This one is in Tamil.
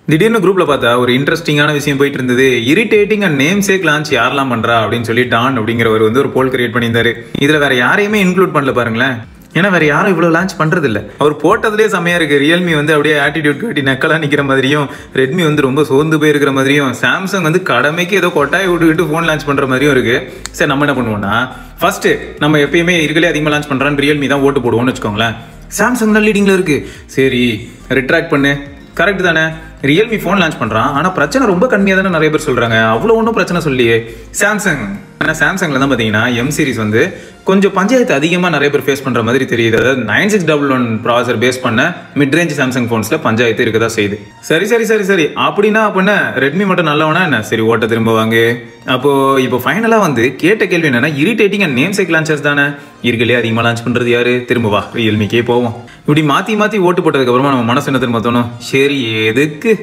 திடீர்னு குரூப்ல பார்த்தா ஒரு இன்ட்ரெஸ்டிங்கான விஷயம் போயிட்டு இருந்தது. Irritating and namesake launch யாரெல்லாம் பண்றா அப்படின்னு சொல்லி டான் அப்படிங்கிறவர் வந்து ஒரு போல் கிரியேட் பண்ணியிருந்தாரு. இதுல வேற யாரையுமே இன்க்ளூட் பண்ணல பாருங்களேன். ஏன்னா வேற யாரும் இவ்வளவு லான்ச் பண்றது இல்ல. அவர் போட்டதுலேயே செம்மையா இருக்கு. ரியல்மி வந்து அப்படியே ஆட்டிடியூட் காட்டி நக்கலா நிக்கிற மாதிரியும், ரெட்மி வந்து ரொம்ப சோர்ந்து போயிருக்கிற மாதிரியும், சாம்சங் வந்து கடமைக்கு ஏதோ கொட்டாய் விட்டுக்கிட்டு போன் லான்ச் பண்ற மாதிரியும் இருக்கு. சரி, நம்ம என்ன பண்ணுவோம்னா ஃபர்ஸ்ட் நம்ம எப்பயுமே இருக்கலே அதிகமாக லான்ச் பண்றான்னு ரியல்மி தான் ஓட்டு போடுவோம்னு வச்சுக்கோங்களேன். சாம்சங் தான் லீடிங்ல இருக்கு. சரி, ரிட்ராக்ட் பண்ணு. கரெக்ட் தானே, ரியல்மி ஃபோன் லான்ச் பண்றான், ஆனா பிரச்சனை ரொம்ப கம்மியாக தானே நிறைய பேர் சொல்றாங்க. அவ்வளோ ஒன்றும் பிரச்சனை சொல்லியே சாம்சங். ஆனால் சாம்சங்ல தான் பார்த்தீங்கன்னா எம் சீரிஸ் வந்து கொஞ்சம் பஞ்சாயத்து அதிகமாக நிறைய பேர் ஃபேஸ் பண்ற மாதிரி தெரியுது. அதாவது 9611 ப்ராசர் பேஸ் பண்ண மிட் ரேஞ்ச் சாம்சங் ஃபோன்ஸ்ல பஞ்சாயத்து இருக்கதா செய்யுது. சரி அப்படின்னா ரெட்மி மட்டும் நல்லவனா என்ன? சரி, ஓட்ட திரும்ப வாங்க. அப்போ இப்போ ஃபைனலா வந்து கேட்ட கேள்வி என்னன்னா, irritating and namesake launchers தானே இருக்கலே அதிகமாக லான்ச் பண்றது யாரு? திரும்ப வா ரியல்மிக்கே போவோம். இப்படி மாத்தி ஓட்டு போட்டதுக்கு அப்புறமா நம்ம மனசு என்ன திரும்ப தோணும்? சரி, எதுக்கு